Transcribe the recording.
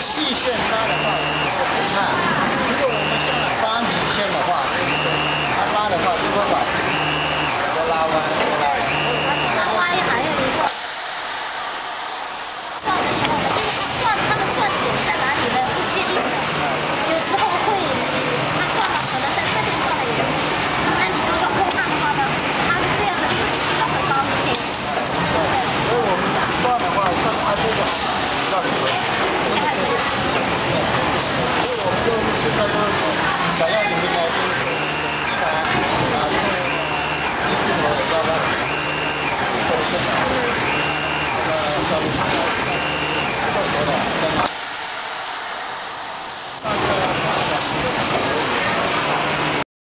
细线拉的话，那如果我们现在三极线的话，它拉的话就会把这拉弯， 拉歪还有一个转的时候呢，因为它的转点在哪里呢？不确定的，有时候会它转了可能在这里转了也有，那你如果后看的话呢，它是这样的，它会高一些。 所以我们转的话，像它这个转的。 所以我们就现在就是想要你们来就是机器头的，要不然都是